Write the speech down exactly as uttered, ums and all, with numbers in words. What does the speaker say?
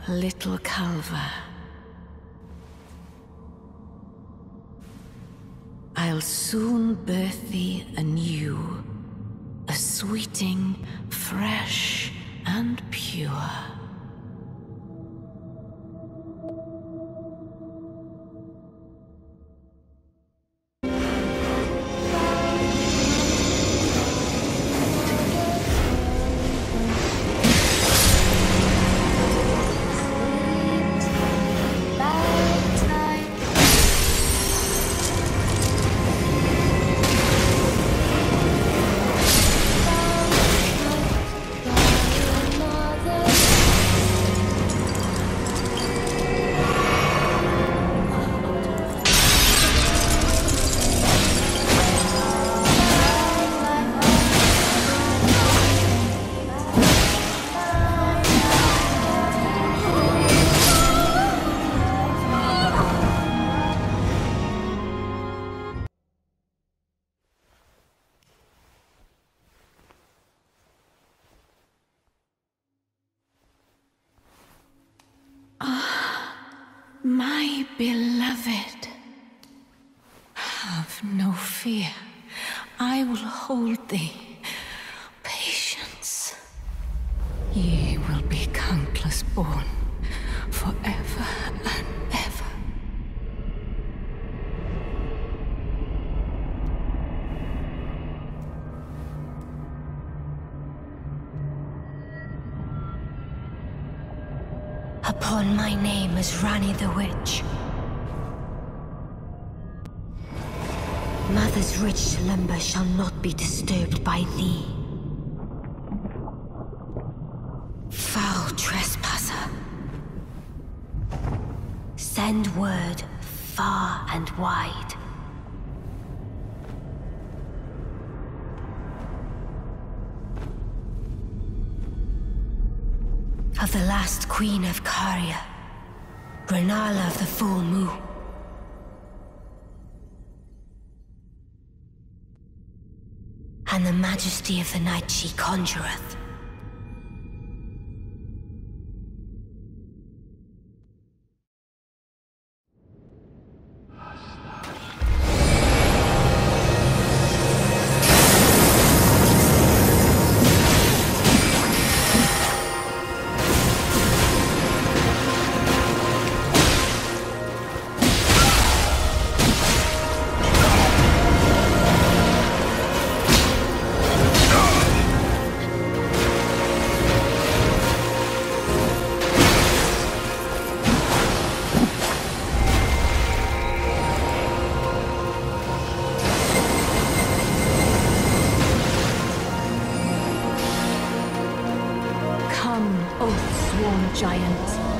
Little Calva. I'll soon birth thee anew, a sweeting, fresh and pure. My beloved, have no fear. I will hold thee. Patience. Ye will be countless born, forever and ever. Upon my name as Ranni the Witch. Mother's rich slumber shall not be disturbed by thee. Foul trespasser. Send word far and wide. Of the last queen of Caria, Rennala of the Full Moon. And the majesty of the night she conjureth. Giant.